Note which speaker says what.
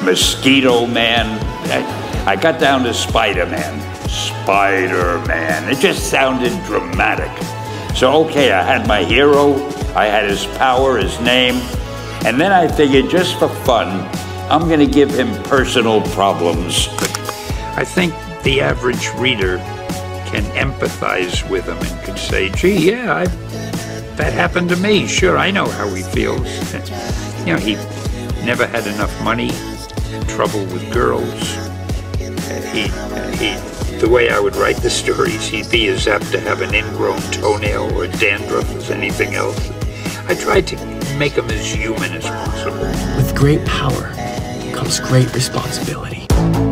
Speaker 1: Mosquito Man. I got down to Spider-Man. Spider-Man. It just sounded dramatic. So, okay, I had my hero, I had his power, his name, and then I figured just for fun, I'm gonna give him personal problems. I think the average reader can empathize with him and could say, gee, yeah, that happened to me. Sure, I know how he feels. You know, he never had enough money, trouble with girls. The way I would write the stories, he'd be as apt to have an ingrown toenail or dandruff as anything else. I tried to make him as human as possible.
Speaker 2: With great power comes great responsibility.